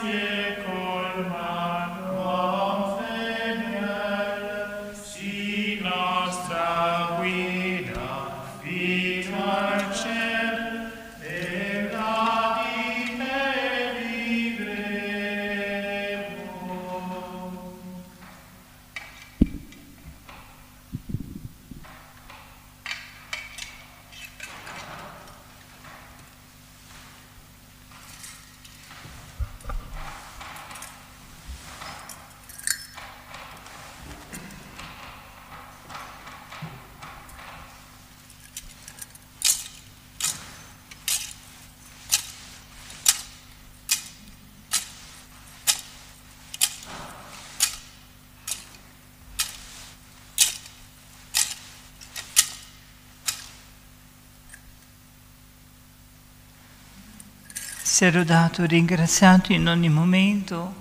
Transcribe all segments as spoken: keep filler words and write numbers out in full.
Sia lodato e ringraziato in ogni momento.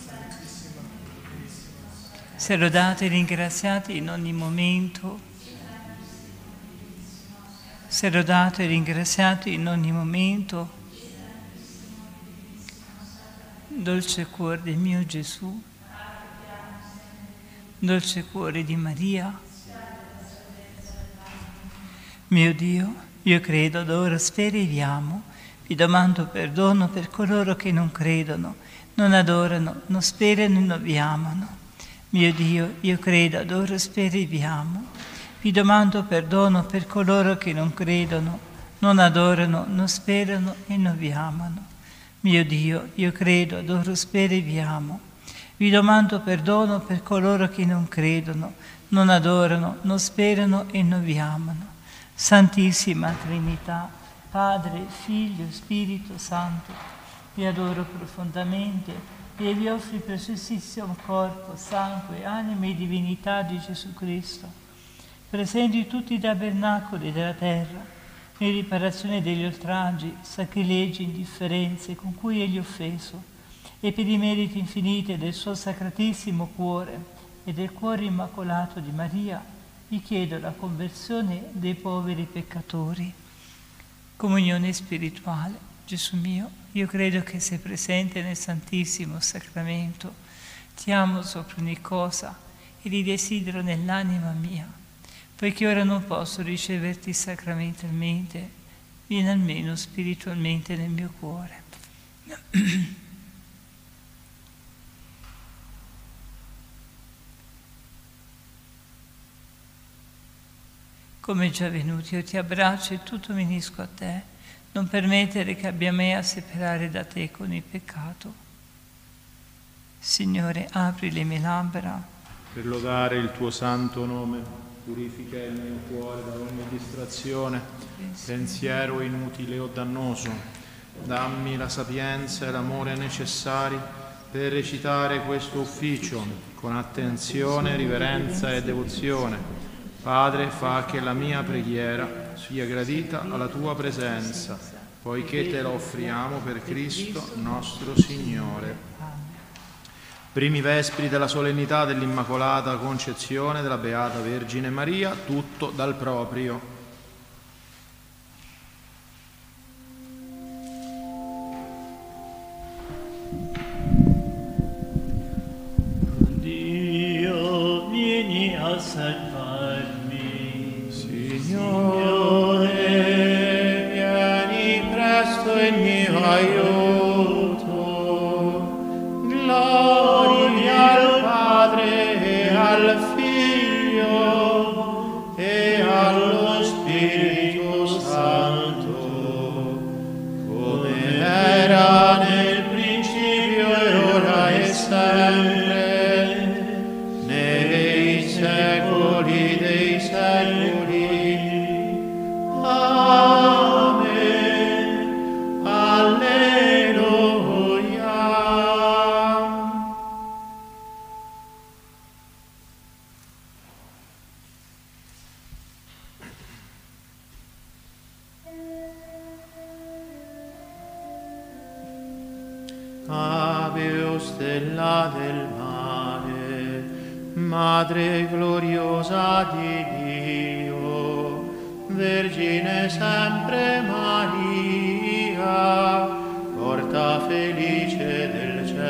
Sia lodato e ringraziato in ogni momento. Sia lodato e ringraziato in ogni momento. Dolce cuore del mio Gesù, dolce cuore di Maria, mio Dio, io credo, adoro, spero e vi amo. Vi domando perdono per coloro che non credono, non adorano, non sperano e non vi amano. Mio Dio, io credo, adoro, spero e vi amo. Vi domando perdono per coloro che non credono, non adorano, non sperano e non vi amano. Mio Dio, io credo, adoro, spero e vi amo. Vi domando perdono per coloro che non credono, non adorano, non sperano e non vi amano. Santissima Trinità, Padre, Figlio, Spirito Santo, vi adoro profondamente e vi offro il preziosissimo corpo, sangue, anima e divinità di Gesù Cristo, presenti in tutti i tabernacoli della terra, in riparazione degli oltraggi, sacrilegi, indifferenze con cui egli offeso, e per i meriti infiniti del suo sacratissimo cuore e del cuore immacolato di Maria, vi chiedo la conversione dei poveri peccatori. Comunione spirituale. Gesù mio, io credo che sei presente nel Santissimo Sacramento. Ti amo sopra ogni cosa e li desidero nell'anima mia. Poiché ora non posso riceverti sacramentalmente, vieni almeno spiritualmente nel mio cuore. Come già venuto, io ti abbraccio e tutto mi unisco a te. Non permettere che abbia me a separare da te con il peccato. Signore, apri le mie labbra. Per lodare il tuo santo nome, purifica il mio cuore da ogni distrazione, pensiero inutile o dannoso. Dammi la sapienza e l'amore necessari per recitare questo ufficio con attenzione, riverenza e devozione. Padre, fa che la mia preghiera sia gradita alla tua presenza, poiché te la offriamo per Cristo nostro Signore. Primi vespri della solennità dell'Immacolata Concezione della Beata Vergine Maria, tutto dal proprio. Dio, vieni a salvarmi. Signore, vieni presto in mio aiuto. Gloria al Padre e al Figlio e allo Spirito Santo, come era nel principio e ora e sempre, nei secoli dei secoli. Amen. Alleluia. Ave, o stella del mare, Madre gloriosa di Dio, Vergine sempre Maria, porta felice del cielo,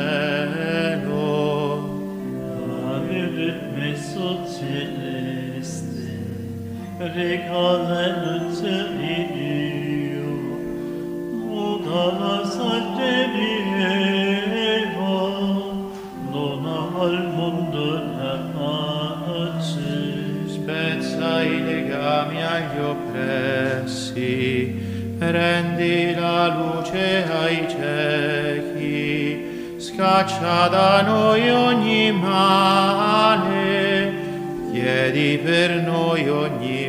celeste, regalamente di Dio, muta la salterieva, dona al mondo la pace. Spezza i legami agli oppressi, rendi la luce ai ciechi, scaccia da noi ogni male, chiedi per noi ogni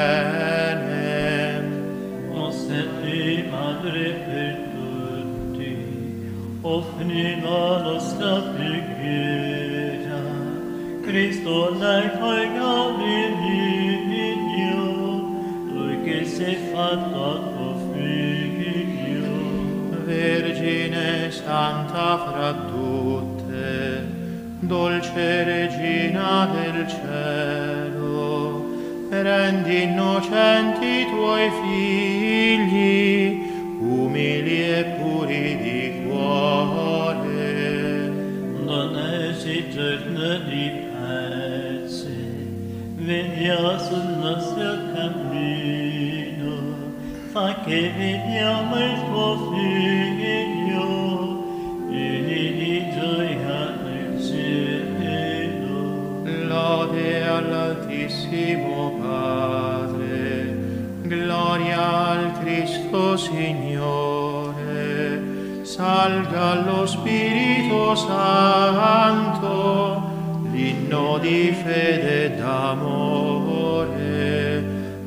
bene. O sei madre per tutti, offri la nostra preghiera, Cristo lei colga benigno, lui che si è fatto tuo figlio. Vergine santa fra tutte, dolce regina del cielo, rendi innocenti i tuoi figli, umili e puri di cuore. Doneci giorno di pace, venia sul nostro cammino, fa che vediamo il tuo figlio, pieni di gioia nel cielo. Lode all'Altissimo Padre, gloria al Cristo Signore, salga lo Spirito Santo, l'inno di fede e d'amore.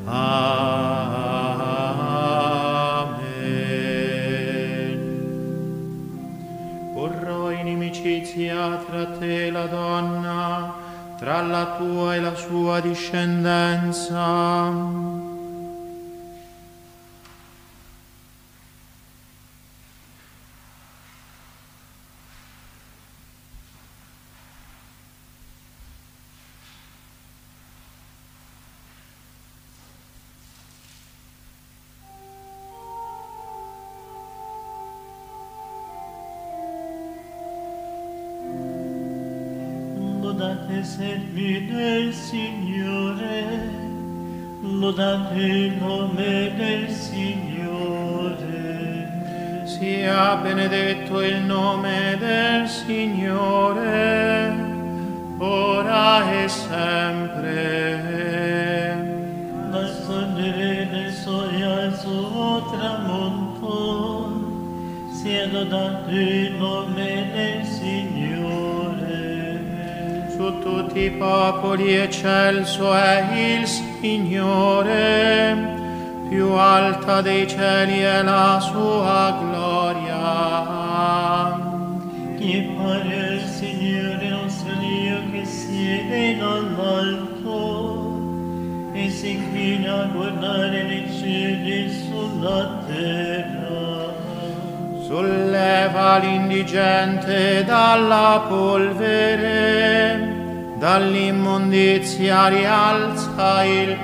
Amen. Porrò inimicizia tra te e la donna, tra la tua e la sua discendenza. Lodate servi del Signore, lodate il nome del Signore. Sia benedetto il nome del Signore, ora e sempre. Nascondere del sole al suo tramonto, sia lodato il nome del Signore. Su tutti i popoli eccelso è il Signore, più alta dei cieli è la sua gloria. Chi pare al Signore nostro Dio che siede dall'alto e si inclina a guardare nei cieli sulla terra. Solleva l'indigente dalla polvere, dall'immondizia rialza il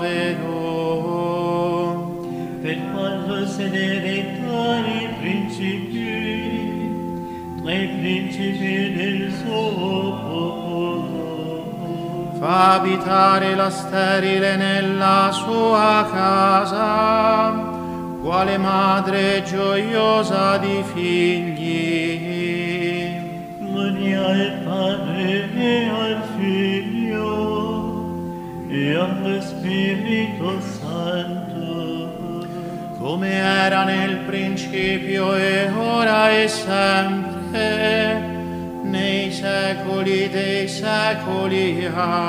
povero. Per farlo sedere tra i principi, tra i principi del suo popolo. Fa abitare la sterile nella sua casa, quale madre gioiosa di figli. Gloria al Padre e al Figlio e allo Spirito Santo, come era nel principio e ora e sempre, nei secoli dei secoli.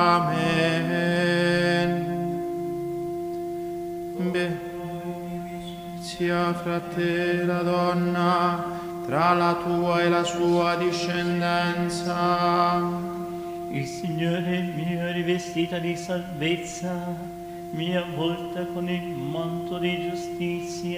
Amen. Beh. Sia fra te e la donna, tra la tua e la sua discendenza. Il Signore mi ha rivestita di salvezza, mi ha avvolta con il manto di giustizia.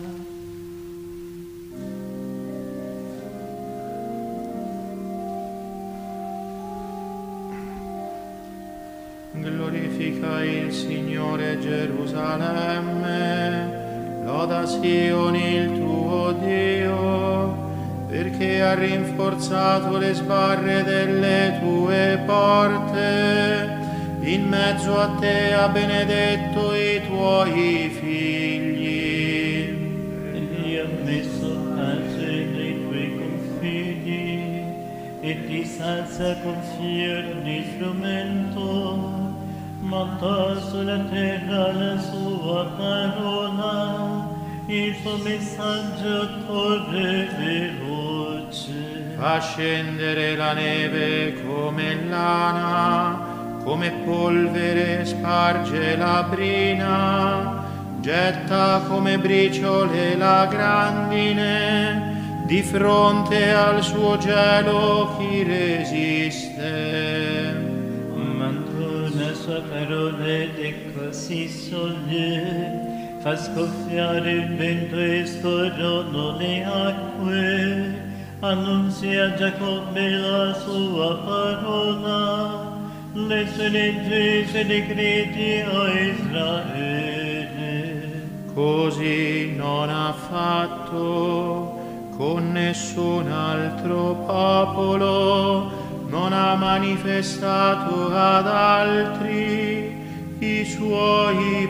Glorifica il Signore Gerusalemme, loda Sioni il tuo Dio, perché ha rinforzato le sbarre delle tue porte, in mezzo a te ha benedetto i tuoi figli. Egli ha messo pace nei tuoi confini e ti salza con fiero di strumento, monta sulla terra la sua parola, il suo messaggio corre veloce. Fa scendere la neve come lana, come polvere sparge la brina, getta come briciole la grandine, di fronte al suo gelo chi resiste? La sua parola è così solide, fa scoppiare il vento e scorrono le acque, annunzia a Giacobbe la sua parola, le sue leggi e i decreti a Israele. Così non ha fatto con nessun altro popolo, non ha manifestato ad altri i suoi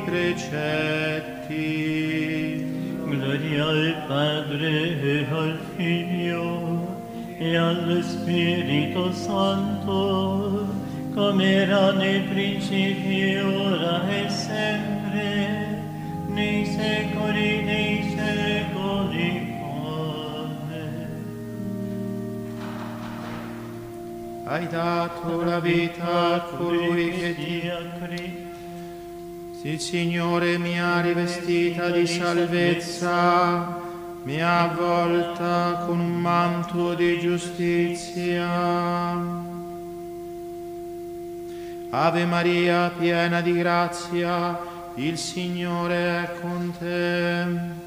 precetti. Gloria al Padre e al Figlio e allo Spirito Santo, come era nei principi, ora e sempre, nei secoli dei secoli. Hai dato la vita a colui che ti ha creduto. Il Signore mi ha rivestita di salvezza, mi ha avvolta con un manto di giustizia. Ave Maria, piena di grazia, il Signore è con te.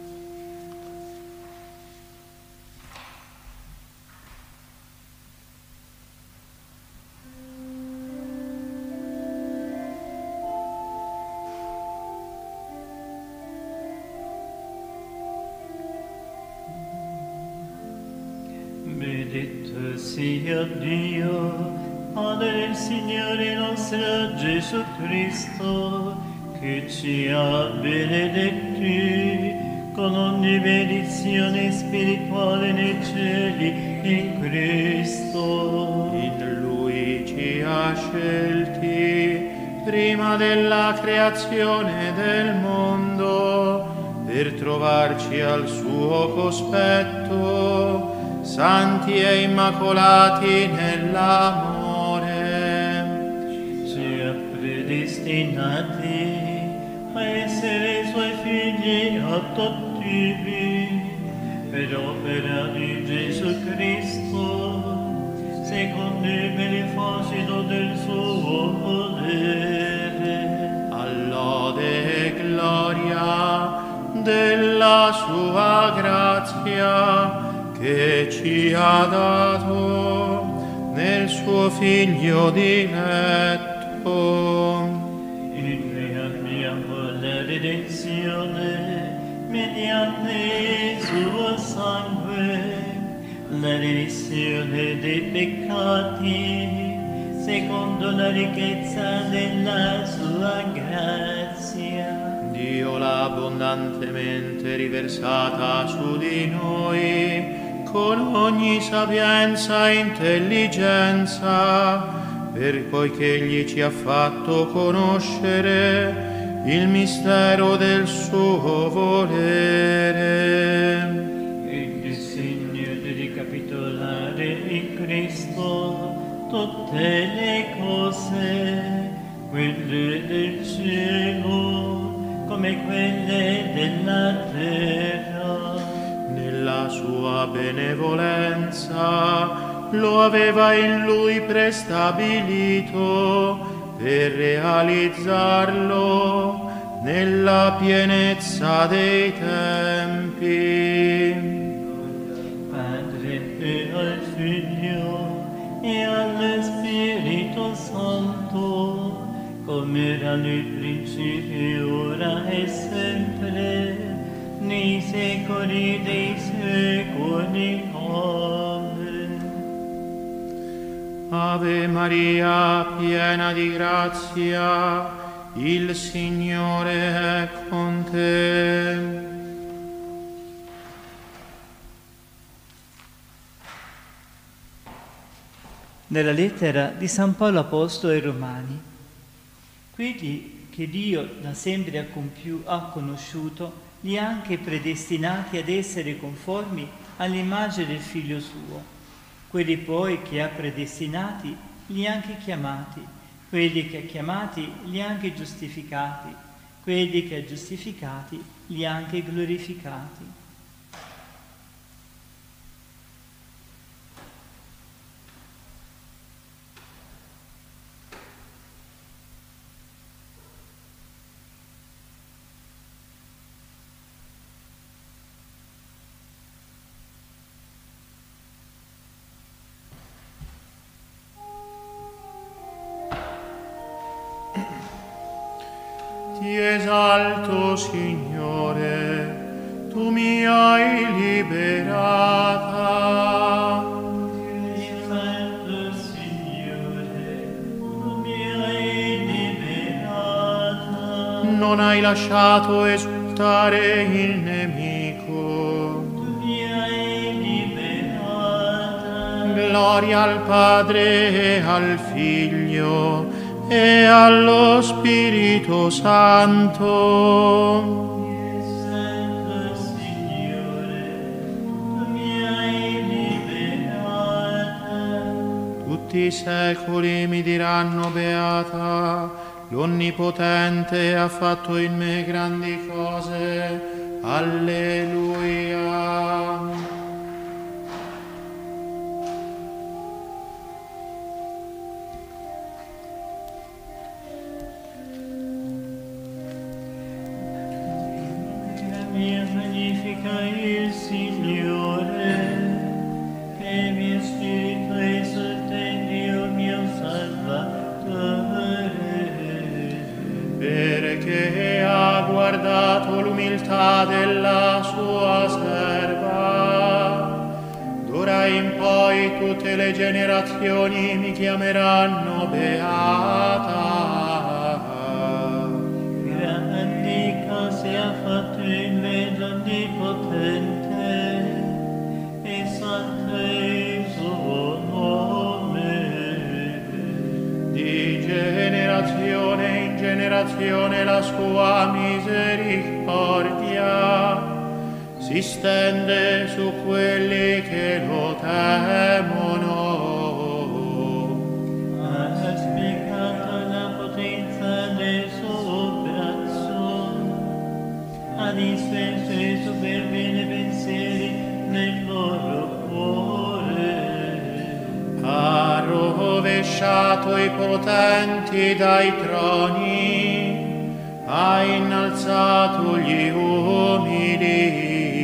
Benedetto sia Dio, Padre del Signore nostro Gesù Cristo, che ci ha benedetti con ogni benedizione spirituale nei cieli in Cristo. In Lui ci ha scelti prima della creazione del mondo per trovarci al suo cospetto, santi e immacolati nell'amore. Ci ha predestinati a essere suoi figli adottivi per opera di Gesù Cristo, secondo il beneficio del suo volere. All'ode e gloria della sua grazia, che ci ha dato nel suo Figlio diletto. In lui abbiamo la redenzione mediante il suo sangue, la remissione dei peccati, secondo la ricchezza della sua grazia. Dio l'ha abbondantemente riversata su di noi, con ogni sapienza e intelligenza, per poiché Egli ci ha fatto conoscere il mistero del suo volere. Il segno di ricapitolare in Cristo tutte le cose, quelle del cielo come quelle della terra. Nella sua benevolenza lo aveva in lui prestabilito per realizzarlo nella pienezza dei tempi. Padre e al Figlio e allo Spirito Santo, come era nel principio, ora e sempre, nei secoli dei secoli. Amen. Ave Maria, piena di grazia, il Signore è con te. Nella lettera di San Paolo Apostolo ai Romani: quelli che Dio da sempre ha, compiu- ha conosciuto, li ha anche predestinati ad essere conformi all'immagine del Figlio suo. Quelli poi che ha predestinati, li ha anche chiamati. Quelli che ha chiamati, li ha anche giustificati. Quelli che ha giustificati, li ha anche glorificati. Ti esalto, Signore, tu mi hai liberata. Ti esalto, Signore, tu mi hai liberata. Non hai lasciato esultare il nemico. Tu mi hai liberata. Gloria al Padre e al Figlio e allo Spirito Santo. Santo Signore, tu mi hai liberata. Tutti i secoli mi diranno beata, l'Onnipotente ha fatto in me grandi cose. Alleluia. Mia magnifica il Signore, che mio spirito esulta in Dio mio Salvatore. Perché ha guardato l'umiltà della sua serva, d'ora in poi tutte le generazioni mi chiameranno beata. Grandi cose ha fatto in me l'Onnipotente, e santo è il suo nome. Di generazione in generazione la sua misericordia si stende su quelli che lo temono. Ha spiegato la potenza del suo braccio, ha dispenso i superbi nei pensieri nel loro cuore. Ha rovesciato i potenti dai troni, ha innalzato gli umili.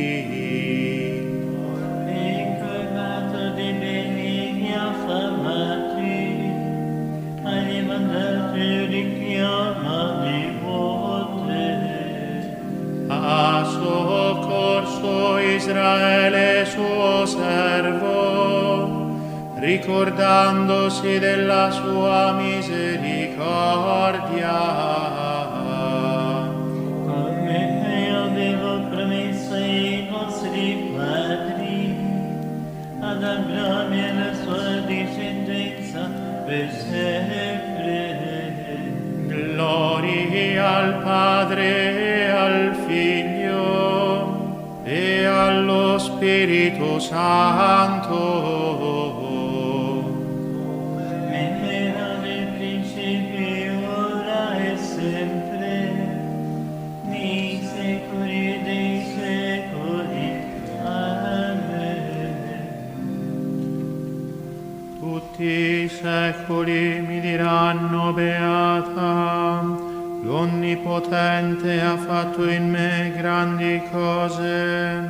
E coronato di beni gli affamati, hai mandato i richiamati volte. Ha soccorso Israele suo servo, ricordandosi della sua misericordia. Come avevo promesso ai nostri padri, ad Abramo e alla sua discendenza per sempre. Gloria al Padre e al Figlio e allo Spirito Santo. Era nel principio, ora e sempre, nei secoli dei secoli. Amen. Tutti i secoli mi diranno beata, l'Onnipotente ha fatto in me grandi cose.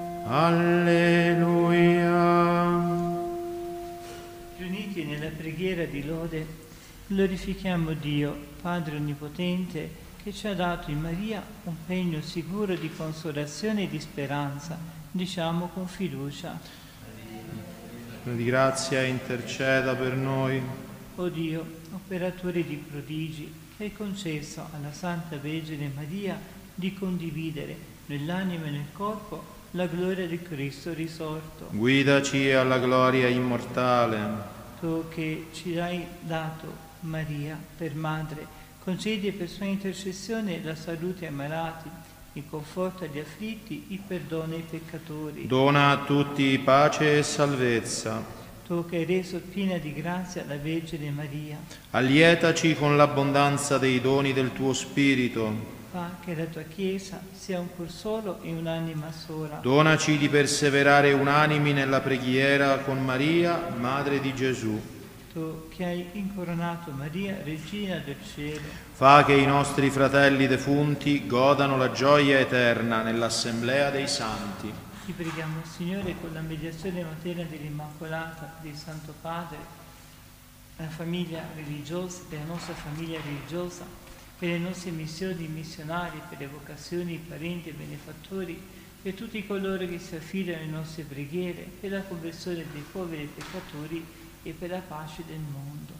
Alleluia. Riuniti nella preghiera di lode, glorifichiamo Dio, Padre Onnipotente, che ci ha dato in Maria un pegno sicuro di consolazione e di speranza. Diciamo con fiducia: di grazia interceda per noi. O Dio, operatore di prodigi, che hai concesso alla Santa Vergine Maria di condividere nell'anima e nel corpo la gloria di Cristo risorto. Guidaci alla gloria immortale. Tu che ci hai dato Maria per madre, concedi per sua intercessione la salute ai malati, il conforto agli afflitti, il perdono ai peccatori. Dona a tutti pace e salvezza. Tu che hai reso piena di grazia la Vergine Maria, Allietaci con l'abbondanza dei doni del tuo Spirito. fa che la tua Chiesa sia un cuor solo e un'anima sola. Donaci di perseverare unanimi nella preghiera con Maria, Madre di Gesù. Tu che hai incoronato Maria, Regina del Cielo, Fa che i nostri fratelli defunti godano la gioia eterna nell'assemblea dei santi. ti preghiamo, Signore, con la mediazione materna dell'Immacolata, del Santo Padre, la famiglia religiosa, per la nostra famiglia religiosa, per le nostre missioni missionarie, per le vocazioni, i parenti e benefattori, per tutti coloro che si affidano alle nostre preghiere, per la conversione dei poveri peccatori e per la pace del mondo.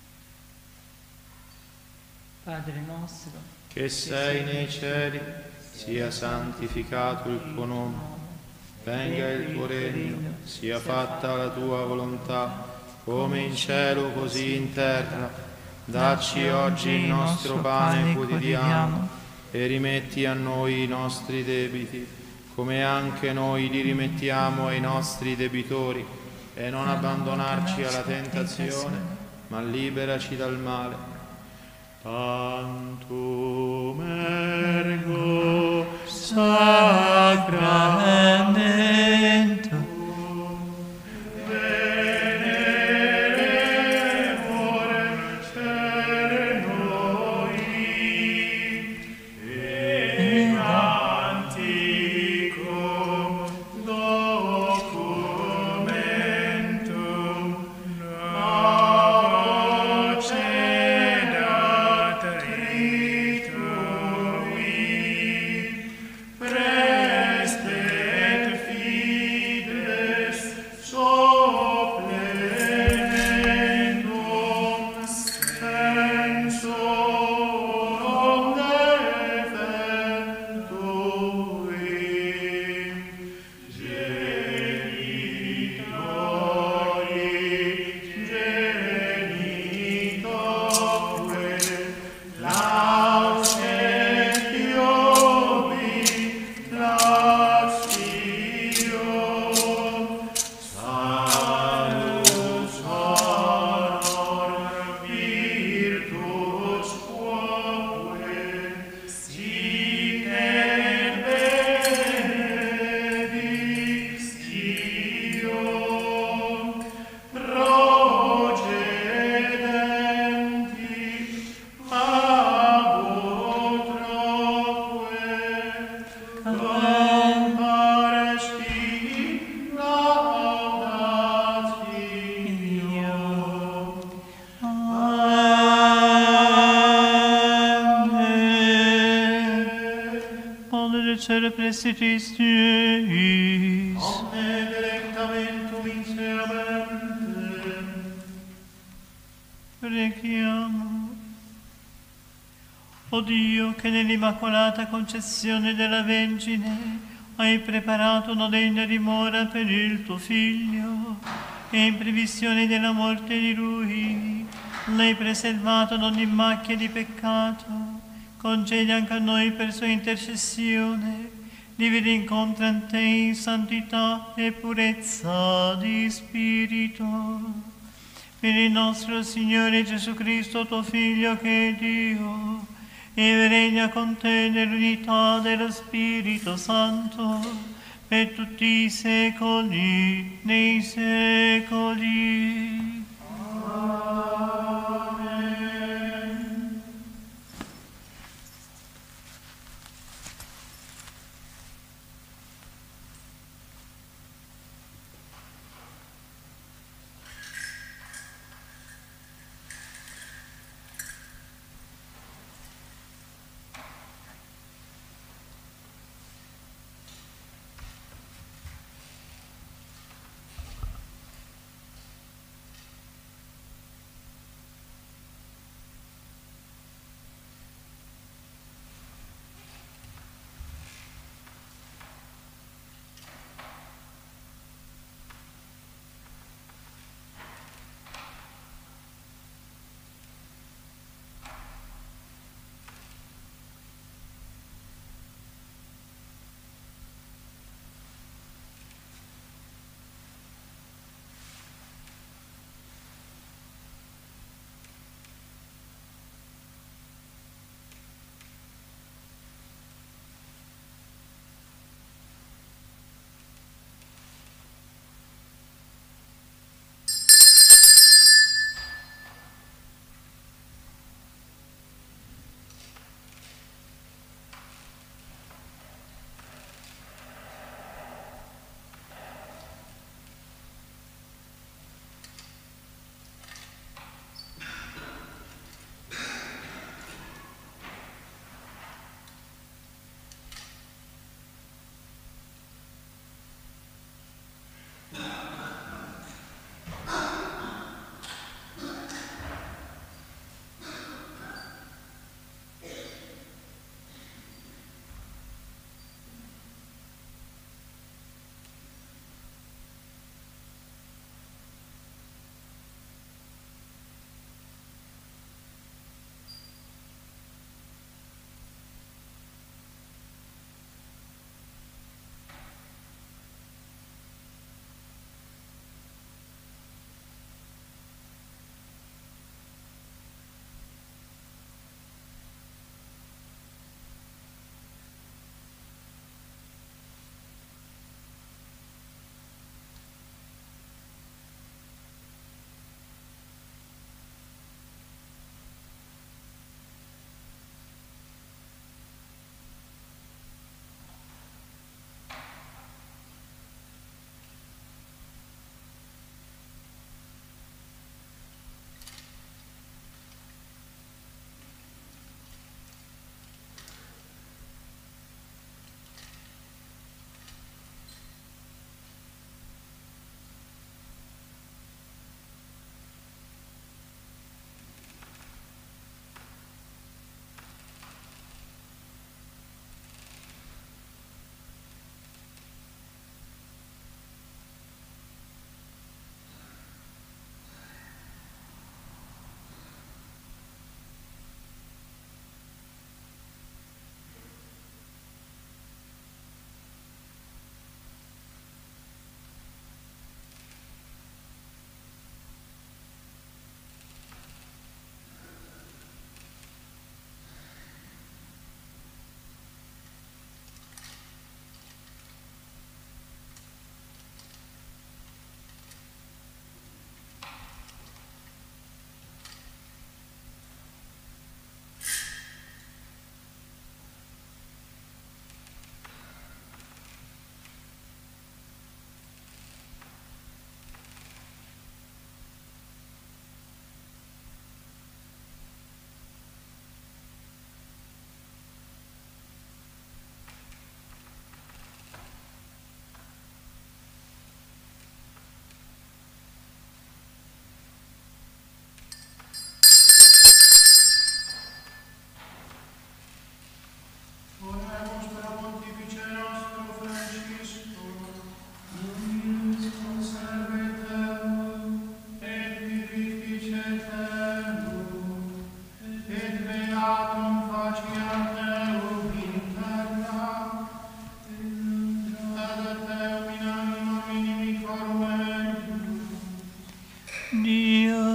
Padre nostro, Che sei nei cieli, sia santificato il tuo nome. Venga il tuo regno, sia fatta la tua volontà, come in cielo così in terra. Dacci oggi il nostro pane quotidiano e rimetti a noi i nostri debiti, come anche noi li rimettiamo ai nostri debitori, e non abbandonarci alla tentazione, ma liberaci dal male. Tantum ergo sacramentum veneremur cere noi et anticum documentum nocedat ritui prestet fides supplementum sensorum defectui genitori genitoque lausetiovi latio salus honor virtus quoque sic et benedictio procedenti ab utroque compare Spiritu laudatio. Pane del cielo prestitis tuis, Omne delectamentum inseamente. preghiamo. O Dio, che nell'Immacolata Concezione della Vergine hai preparato una degna dimora per il tuo Figlio, e in previsione della morte di Lui l'hai preservato da ogni macchia di peccato, concedi anche a noi per sua intercessione di venire incontro a te in santità e purezza di spirito. Per il nostro Signore Gesù Cristo, tuo Figlio, che è Dio, e regna con te nell'unità dello Spirito Santo, per tutti i secoli nei secoli. Amen.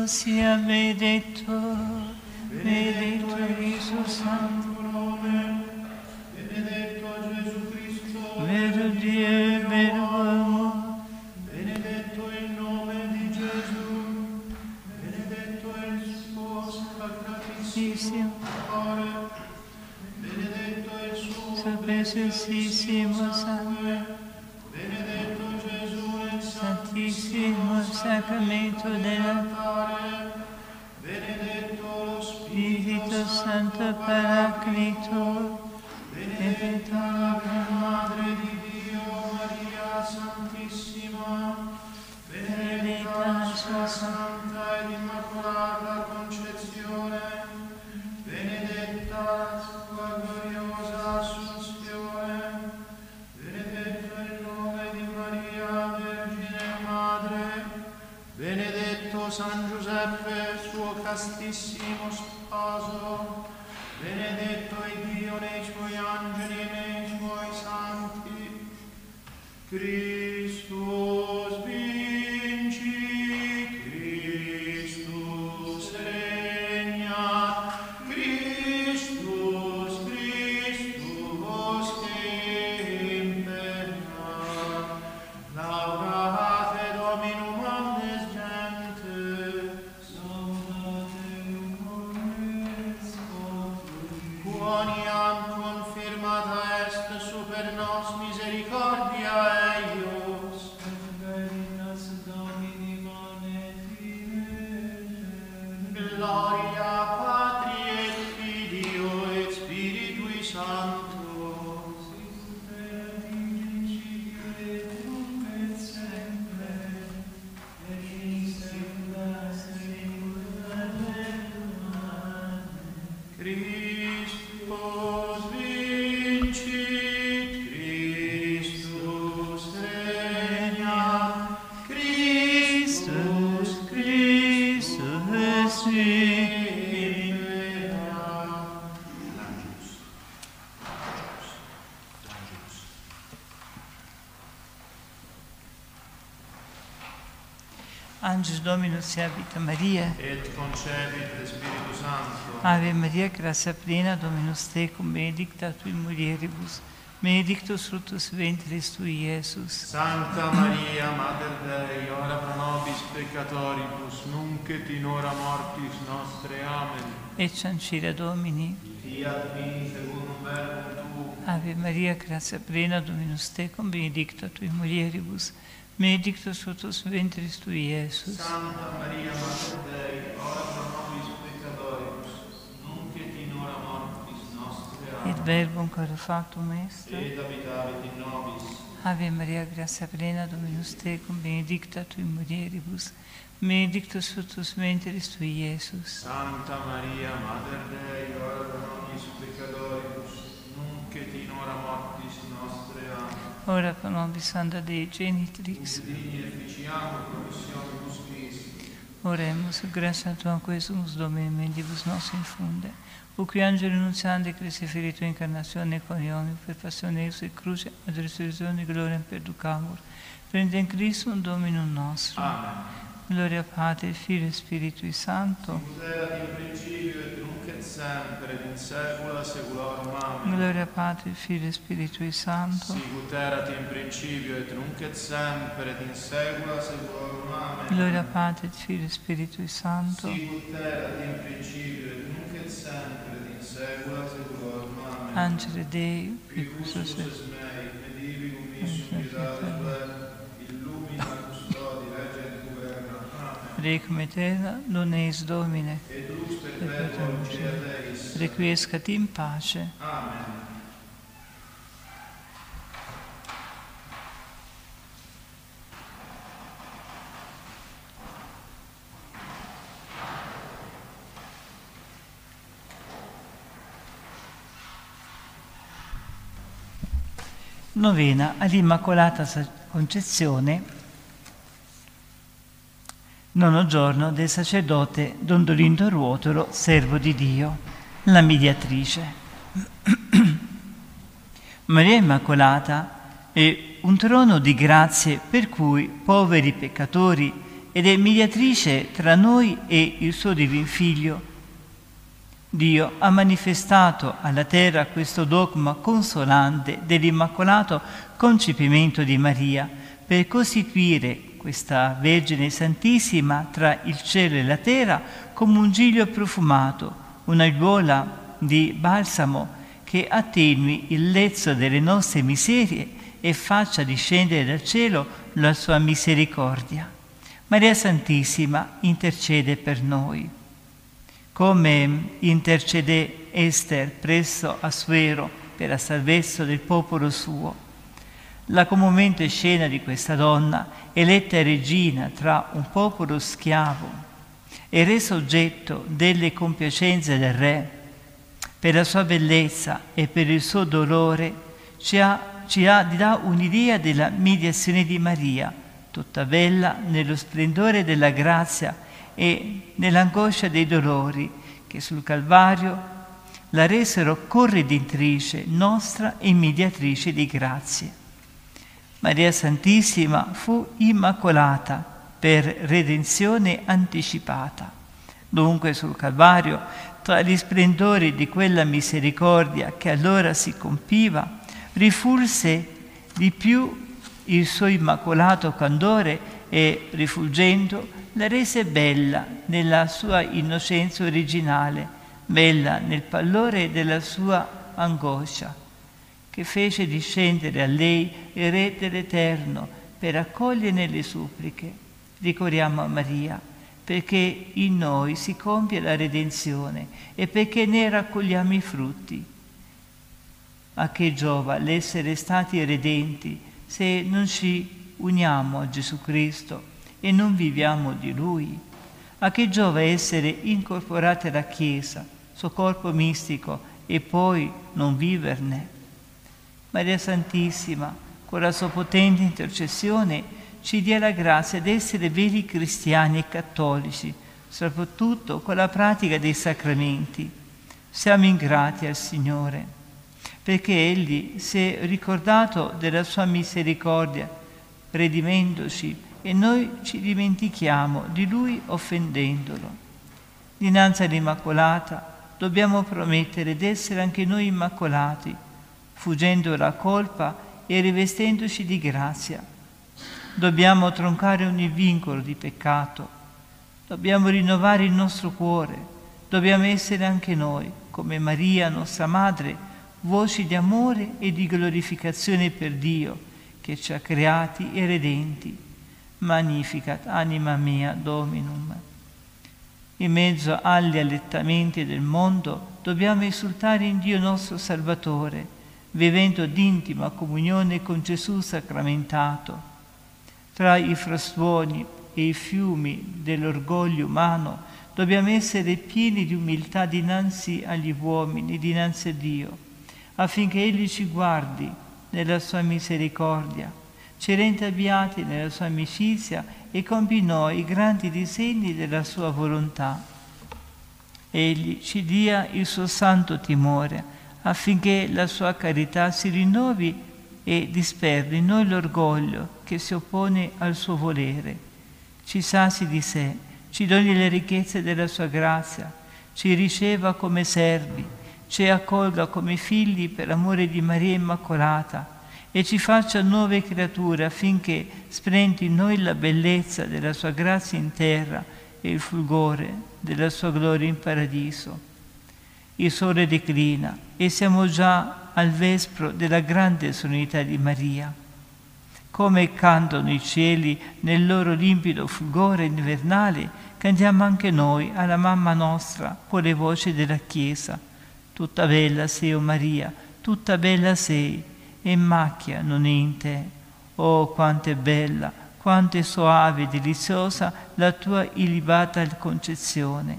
Cristo sia benedetto, benedetto il suo santo nome, benedetto Gesù Cristo, vero Dio e vero uomo, benedetto il nome di Gesù, benedetto il suo sacratissimo cuore, benedetto il suo suo preziosissimo sangue, benedetto Gesù nel santissimo sacramento dell'altare, benedetto lo Spirito Santo Paraclito, benedetta la Gran Madre di Dio, Maria Santissima, benedetta la sua Santa ed Immacolata Concezione, benedetta la sua gloriosa Assunzione, benedetto il nome di Maria Vergine Madre, benedetto San Giuseppe, suo castissimo sposo, benedetto è Dio nei suoi angeli e nei suoi santi. Christus vinci, Christus regna, Christus, Christus impera. Laudate Dominum omnes gentes, laudate omnes populi. Quoniam confirmata est super nos misericordia eius, Veritas Domini Gloria Patri et Filio et Spiritui Sancto, sicut erat in principio et nunc et semper, et in saecula saecula. Amen. Christus vincit, Christus regna, Christus, Christus impera. L'Angelus. L'Angelus. Angelus Dominus Habita Maria, Et concepit de Spiritu Sancto. Ave Maria, gratia plena, Dominus tecum, benedicta tui mulieribus, benedictus fructus ventris tui, Iesus. Santa Maria, Mater Dei, ora pro nobis peccatoribus, nunc et in hora mortis nostre. Amen. Ecce ancilla Domini. Fiat mi secundum verbum tuum. Ave Maria, gratia plena, Dominus tecum, benedicta tui mulieribus, benedictus fructus ventris tui, Iesus. Santa Maria, Mater Dei, ora pro nobis peccatoribus, nunc et in hora mortis nostre. Amen. Et verbum caro factum est. Et habitavit in nobis. Ave Maria, gratia plena, Dominus tecum, benedicta tui mulieribus, benedictus fructus ventris tui, Iesus. Santa Maria, Mater Dei, ora pro nobis peccatoribus, nunc et in hora mortis nostre. Amen. Ora pro nobis Santa Dei Genitrix, Digni efficiamur promissionibus Christi. oremus, gratia tua quesumus Domine mendibus nos infunde, uqui angeli nunziandi Christi Filii tua incarnatione coniomi, per passione eius et cruce, ad resurrezione gloriam perducamur, prendem Christum Dominum nostrum. Amen. Gloria Patri, Filio e Spiritui Santo. Sicut erat in principio et nunc et semper et in saecula saeculorum. Amen. Gloria Patri, Filio e Spiritui Santo. Sicut erat in principio et nunc et semper et in saecula saeculorum. Amen. Gloria Patri, Filio e Spiritui Santo. Sicut erat in principio et nunc et semper et in saecula saeculorum. Amen. Angele Dei, Quibus Quibus es mei, medibicum missum pietate plena, illumina, custodi, regge et governa. Amen. Requiem aeterna, non eis Domine, Et lux perpetua lucia Deis. requiescat in pace. Amen. Novena all'Immacolata Concezione, nono giorno del sacerdote Don Dolindo Ruotolo, servo di Dio, la mediatrice. Maria Immacolata è un trono di grazie per cui poveri peccatori ed è mediatrice tra noi e il suo divin Figlio. Dio ha manifestato alla terra questo dogma consolante dell'immacolato concepimento di Maria per costituire questa Vergine Santissima tra il cielo e la terra come un giglio profumato, un'aiuola di balsamo che attenui il lezzo delle nostre miserie e faccia discendere dal cielo la sua misericordia. Maria Santissima intercede per noi. Come intercede Ester presso Assuero per la salvezza del popolo suo. La commovente scena di questa donna, eletta regina tra un popolo schiavo e resa oggetto delle compiacenze del re, per la sua bellezza e per il suo dolore, ci, ha, ci ha, dà un'idea della mediazione di Maria, tutta bella nello splendore della grazia e nell'angoscia dei dolori che sul Calvario la resero corredentrice nostra e mediatrice di grazie. Maria Santissima fu immacolata per redenzione anticipata. Dunque sul Calvario, tra gli splendori di quella misericordia che allora si compiva, rifulse di più il suo immacolato candore e, rifulgendo, la rese bella nella sua innocenza originale, bella nel pallore della sua angoscia, che fece discendere a lei il Re dell'Eterno per accoglierne le suppliche. Ricordiamo a Maria, perché in noi si compie la redenzione e perché ne raccogliamo i frutti. A che giova l'essere stati redenti se non ci uniamo a Gesù Cristo e non viviamo di Lui? A che giova essere incorporati alla Chiesa, suo corpo mistico, e poi non viverne? Maria Santissima, con la sua potente intercessione, ci dia la grazia di essere veri cristiani e cattolici, soprattutto con la pratica dei sacramenti. Siamo ingrati al Signore, perché Egli si è ricordato della sua misericordia, redimendoci, e noi ci dimentichiamo di Lui offendendolo. Dinanzi all'Immacolata dobbiamo promettere di essere anche noi immacolati, fuggendo la colpa e rivestendoci di grazia. Dobbiamo troncare ogni vincolo di peccato, dobbiamo rinnovare il nostro cuore, dobbiamo essere anche noi, come Maria, nostra Madre, voci di amore e di glorificazione per Dio, che ci ha creati e redenti. Magnificat anima mia Dominum. In mezzo agli allettamenti del mondo dobbiamo esultare in Dio nostro Salvatore, vivendo d'intima comunione con Gesù sacramentato. Tra i frastuoni e i fiumi dell'orgoglio umano dobbiamo essere pieni di umiltà dinanzi agli uomini, dinanzi a Dio, affinché Egli ci guardi nella sua misericordia, ci renda beati nella sua amicizia e compi in noi i grandi disegni della sua volontà. Egli ci dia il suo santo timore, affinché la sua carità si rinnovi e disperdi in noi l'orgoglio che si oppone al suo volere. Ci sasi di sé, ci doni le ricchezze della sua grazia, ci riceva come servi, ci accolga come figli per amore di Maria Immacolata, e ci faccia nuove creature affinché splenda in noi la bellezza della sua grazia in terra e il fulgore della sua gloria in paradiso. Il sole declina e siamo già al vespro della grande solennità di Maria. Come cantano i cieli nel loro limpido fulgore invernale, cantiamo anche noi alla Mamma nostra con le voci della Chiesa. Tutta bella sei, o Maria, tutta bella sei, e macchia non è in te. Oh, quanto è bella, quanto è soave e deliziosa la tua illibata concezione.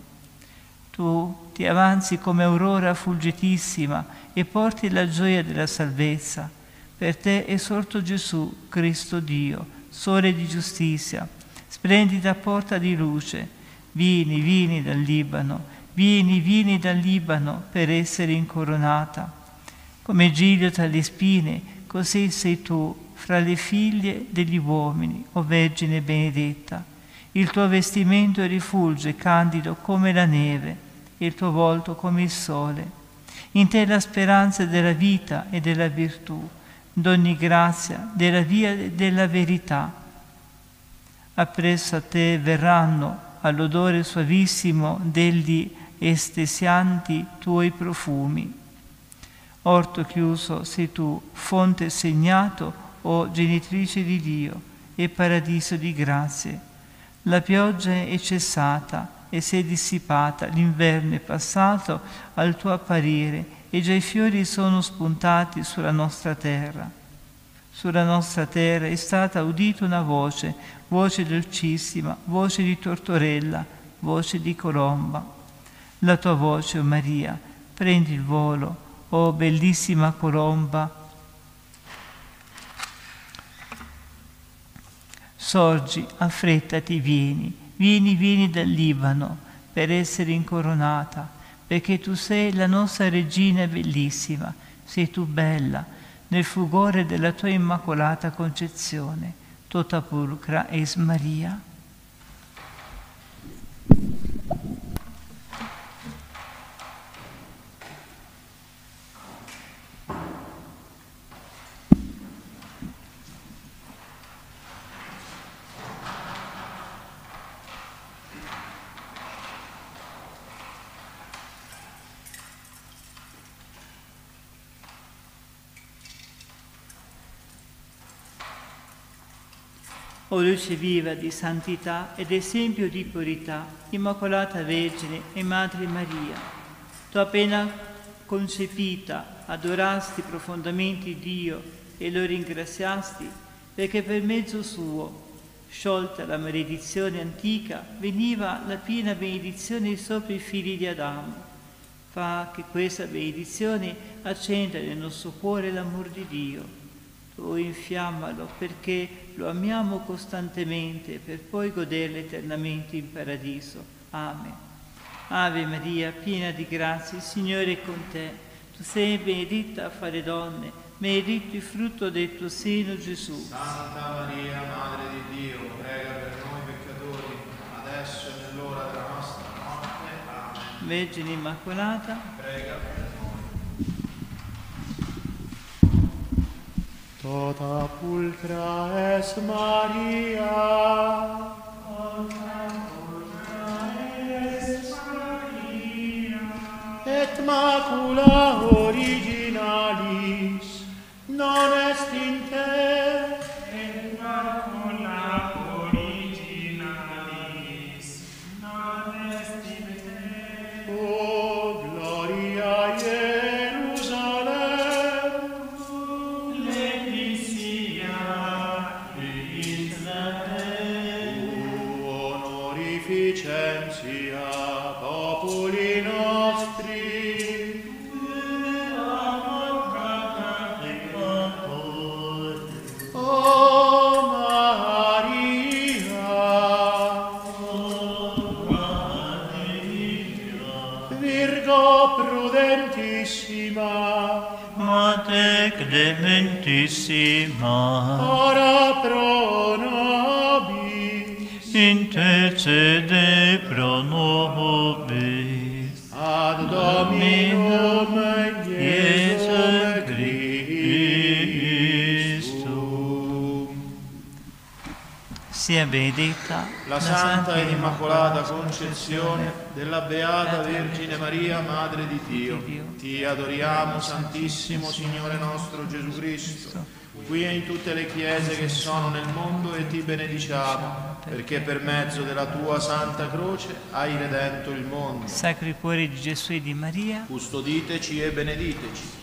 Tu ti avanzi come aurora fulgitissima e porti la gioia della salvezza. Per te è sorto Gesù, Cristo Dio, sole di giustizia, splendida porta di luce. Vieni, vieni dal Libano, vieni, vieni dal Libano per essere incoronata. Come giglio tra le spine, così sei tu fra le figlie degli uomini, o Vergine benedetta. Il tuo vestimento rifulge candido come la neve, e il tuo volto come il sole. In te la speranza della vita e della virtù, d'ogni grazia, della via e della verità. Appresso a te verranno, all'odore suavissimo degli estesianti tuoi profumi. Orto chiuso sei tu, fonte segnato, o genitrice di Dio, e paradiso di grazie. La pioggia è cessata e si è dissipata, l'inverno è passato al tuo apparire e già i fiori sono spuntati sulla nostra terra. Sulla nostra terra è stata udita una voce, voce dolcissima, voce di tortorella, voce di colomba. La tua voce, o Maria, prendi il volo, o bellissima colomba. Sorgi, affrettati, vieni, vieni, vieni dal Libano per essere incoronata, perché tu sei la nostra regina bellissima, sei tu bella, nel fulgore della tua immacolata concezione, tota pulcra es Maria. O luce viva di santità ed esempio di purità, Immacolata Vergine e Madre Maria, tu appena concepita adorasti profondamente Dio e lo ringraziasti perché per mezzo suo, sciolta la maledizione antica, veniva la piena benedizione sopra i figli di Adamo. Fa che questa benedizione accenda nel nostro cuore l'amor di Dio. Tu infiammalo perché lo amiamo costantemente per poi goderlo eternamente in paradiso. Amen. Ave Maria, piena di grazia, il Signore è con te. Tu sei benedetta fra le donne, benedetto il frutto del tuo seno, Gesù. Santa Maria, Madre di Dio, prega per noi peccatori, adesso e nell'ora della nostra morte. Amen. Vergine Immacolata, prega per noi. Tota pulcra es Maria, tota pulcra es Maria, et macula originalis non est in te, et macula originalis non est in te. O gloria Licenzia populi nostri, o Maria, Virgo prudentissima, Mater clementissima, ora pro nobis, intercede pro nobis. Ad Dominum Iesum Christum. sia benedetta La Santa ed Immacolata Concezione della Beata Vergine Maria, Madre di Dio. Ti adoriamo, Santissimo Signore nostro Gesù Cristo, qui e in tutte le chiese che sono nel mondo, e ti benediciamo, perché per mezzo della tua Santa Croce hai redento il mondo. Sacri cuori di Gesù e di Maria, Custoditeci e benediteci.